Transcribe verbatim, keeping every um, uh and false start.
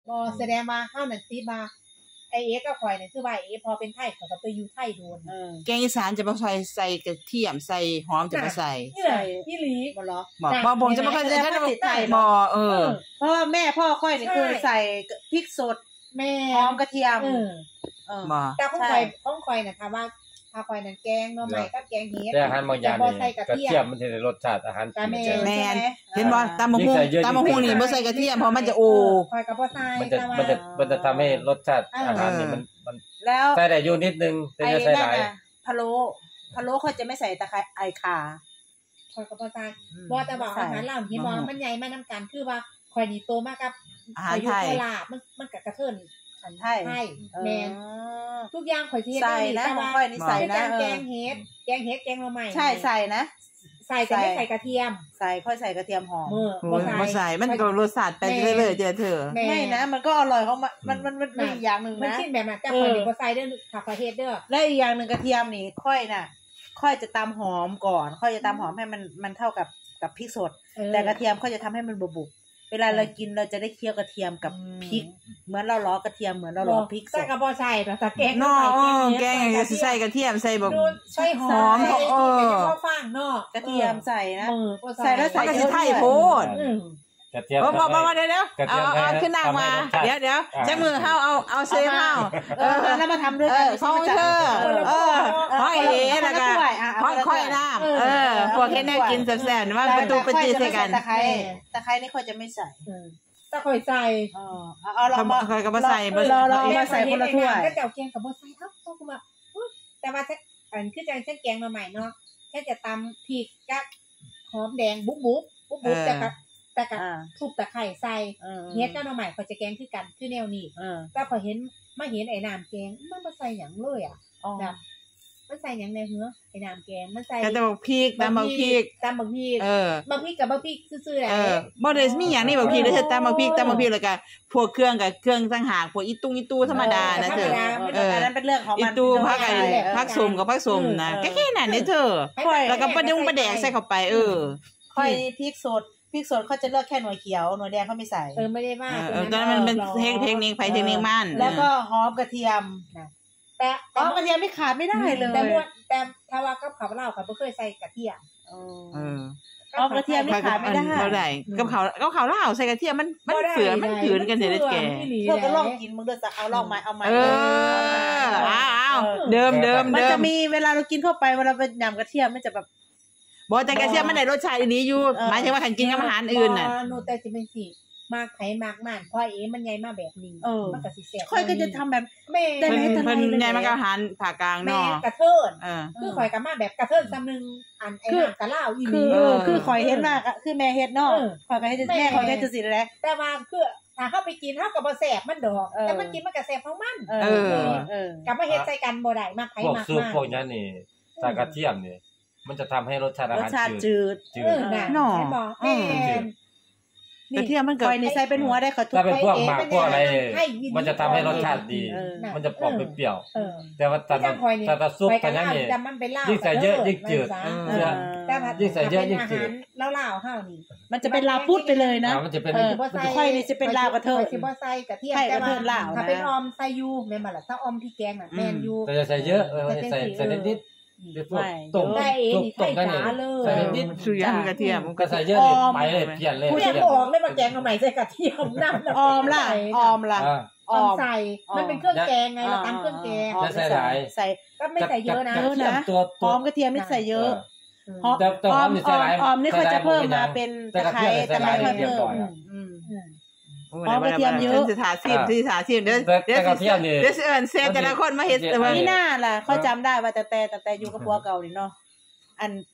บ่แสดงว่าเฮานั่นติดมาไอ้เอก็ข่อยนี่คือว่าเอพอเป็นไทยเขาก็ไปอยู่ไทยโดนเออแกงอีสานจะบ่ใส่ใส่กระเทียมใส่หอมจะบ่ใส่ใส่อีหลีบ่เหรอบ่บ่จะบ่ค่อยใส่ถ้าบ่เออเพราะแม่พ่อค่อยนี่คือใส่พริกสดแม่หอมกระเทียมเออเออแต่ของข่อยของข่อยน่ะค่ะว่าถ้าข่อยนั่นแกงหน่อไม้กับแกงเห็ดแต่อาหารบางอย่างนี่กระเทียมมันสิได้รสชาติอาหารแม่นเห็นบ่ตำบักหุ่งตำบักหุ่งนี่บ่ใส่กระเทียมเพราะมันจะโอ้ข่อยก็บ่ใส่มันจะมันจะมันจะทำให้รสชาติอาหารนี่มันมันแล้วใส่ได้อยู่นิดนึงแต่จะใส่หลายพะโล้พะโล้เขาจะไม่ใส่ตะไคร้ไอคาข่อยก็บ่ใส่บ่แต่ว่าอาหารลาวที่มองมันใหญ่มานำกันคือว่าข่อยนี่โตมากับอาหารไทยมันมันก็กระเทินอันไทยใช่แม่นทุกอย่างข่อยสิเฮ็ดใส่นะค่อยนี่ใส่นะแกงเฮ็ดแกงเฮ็ดแกงหน่อไม้ใช่ใส่นะใส่แต่ไม่ใส่กระเทียมใส่ค่อยใส่กระเทียมหอมบ่ใส่มันก็รสชาติไปเรื่อยๆเด้อเธอไม่นะมันก็อร่อยของมันมันมันมันอีกอย่างนึงนะมันกินแบบนั้นแต่ข่อยนี่บ่ใส่เด้อค่ะข่อยเฮ็ดเด้อและอีกอย่างนึงกระเทียมนี่ค่อยน่ะค่อยจะตำหอมก่อนค่อยจะตำหอมให้มันมันเท่ากับกับพริกสดแต่กระเทียมค่อยจะทำให้มันบุบเวลาเรากินเราจะได้เคี้ยวกระเทียมกับพริกเหมือนเราล้อกระเทียมเหมือนเราล้อพริกใส่กระบอกใส่แต่แกงเนาะแกงใส่กระเทียมใส่แบบใส่หอมเออฟางเนาะกระเทียมใส่นะใส่แล้วใส่กระไทยโพดกระเทียมบ่บ่บ่เดี๋ยวๆเอาเอาขึ้นนั่งมาเดี๋ยวๆจับมือเฮาเอาเอาเซเฮาเออแล้วมาทำด้วยกันของเธอเออค่อยเอ๋แล้วก็ค่อยๆน้ำเออพวกเฮ็ดแนวกินแซ่บๆว่าประตูประจีใส่กันตะไคร้ตะไคร้นี่ค่อยจะไม่ใส่ตะข่อยใส่เออเอาเรามาค่อยก็บ่ใส่บ่เราเอามาใส่คนละถ้วยก็เจ้าแกงก็บ่ใส่เอ้าก็คือว่าแต่ว่าอันคือจังเช่นแกงมาใหม่เนาะแค่จะตำพริกกับหอมแดงบุ๊บบุ๊บบุ๊บบุ๊บแต่ก็แต่ก็ทุบตะไคร้ใส่เฮ็ดกับหน่อไม้เขาจะแกงคือกันคือแนวนี้แต่พอเห็นมาเห็นไอ้น้ำแกงมันบ่ใส่หยังเลยอ่ะแบบมันใส่หยังในหือไอ้น้ำแกงมันใส่แต่บักพริกตำบักพริกตำบักพริกเออบักพริกกับบักพริกซื่อๆแหละเออบ่ได้มีหยังนี่บักพริกเด้อตำบักพริกตำบักพริกแล้วก็พวกเครื่องก็เครื่องต่างหากพวกอีตุ้งอีตู้ธรรมดานะเธอเอออันนั้นเป็นเรื่องของมันอีตู้ผักไอ้ผักส้มกับผักส้มนะแค่ๆนั่นเด้อเธอแล้วก็ปลาดุงปลาแดกใส่เข้าไปเออค่อยพริกสดพริกสดเขาจะเลือกแค่หน่วยเขียวหน่วยแดงเขาไม่ใส่เออไม่ได้ว่าเออตอนนั้นมันเป็นเทคนิคไผเทคนิคมันแล้วก็หอมกระเทียมแต่หอมกระเทียมไม่ขาดไม่ได้เลยแต่มวดแต่ถ้าว่ากับข้าวลาวเขาบ่เคยใส่กระเทียมเออหอมกระเทียมไม่ขาดไม่ได้บ่ได้กับข้าวกับข้าวลาวใส่กระเทียมมันมันเสือมันขืนกันเด้อแกเธอก็ลองกินมึงเด้อจะเอาลองมั้ยเอามั้ยเอออ้าวเดิมๆๆมันจะมีเวลาเรากินเข้าไปเวลาไปยำกระเทียมมันจะแบบบ่แต่กระเทียมมันได้รสชาติดีอยู่หมายถึงว่าคันกินกับอาหารอื่นน่ะหนูแต่สิเป็นสิมากไผมากมันเพราะเอ๋มันใหญ่มาแบบนี้มันก็สิแซ่บค่อยก็จะทำแบบแม่แต่เพิ่นใหญ่มากับอาหารภาคกลางเนาะแม่กระเทินคือข่อยก็มาแบบกระเทินซำนึงอันไอ้น้ำกะลาวอีหลีคือคือข่อยเฮ็ดมากคือแม่เฮ็ดเนาะข่อยก็เฮ็ดแม่ข่อยเฮ็ดจังซี่แหละแต่ว่าคือถ้าเฮาไปกินเฮาก็บ่แซ่บมันดอกแต่มันกินมันก็แซ่บของมันเออเออก็มาเฮ็ดใส่กันบ่ได้มากไผมากมากพวกซุปพวกนั้นนี่ถ้ากระเทียมนี่มันจะทำให้รสชาติอาหารจืดจืดเนาะแม่กระเทียมมันก็ข่อยนี่ใส่เป็นหัวได้เขาทุกถ้าเป็นพวกหมากพวกอะไรมันจะทำให้รสชาติดีมันจะออกเปรี้ยวแต่ว่าถ้าถ้าซุปแต่นั้นนี่ยิ่งใส่เยอะยิ่งจืดยิ่งใส่เยอะยิ่งจืดลาวๆเฮานี่มันจะเป็นลาปุดไปเลยนะมันจะเป็นข่อยนี่จะเป็นลาวกระเทินสิบ่ใส่กระเทียมแต่ว่าถ้าเป็นออมใส่อยู่แม่นบ่ล่ะถ้าออมที่แกงน่ะแม่นอยู่แต่จะใส่เยอะใส่ใส่นิดไม่ต้มได้เองนี่ไข่จ๋าเลยใส่นิดสุยำกระเทียมก็ใส่เยอะไปเลยเปลี่ยนเลยเปลี่ยนบอกเลยว่าแกงเอาใหม่ใส่กระเทียมน้ำออมล่ะออมล่ะออมใส่มันเป็นเครื่องแกงไงเราตำเครื่องแกงจะใส่หลายใส่ก็ไม่ใส่เยอะนะหอมกระเทียมไม่ใส่เยอะหอมออมออมนี่เขาจะเพิ่มมาเป็นตะไคร้ตะไคร้เพิ่มหอมกระเทียมเยอะสิทาซีมสิทาซีมเด้อเด้อเด้อเอิ้นเซตแต่ละคนมาเฮ็ดนี่น่าล่ะเขาจำได้ว่าแต่แต่แต่อยู่กับผัวเก่านี่เนาะอัน